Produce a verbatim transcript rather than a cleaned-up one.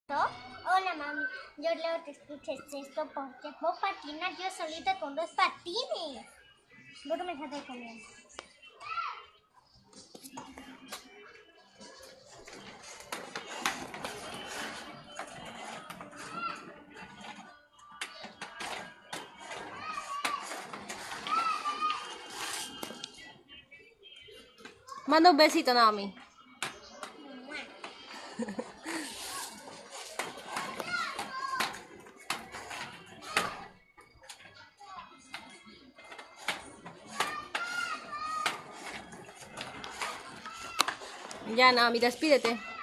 Hola mami, yo leo que escuches esto porque puedo patinar yo solita con dos patines. Voy a comenzar a comer. Manda un besito, Naomi. Ya, Naomi, despídete.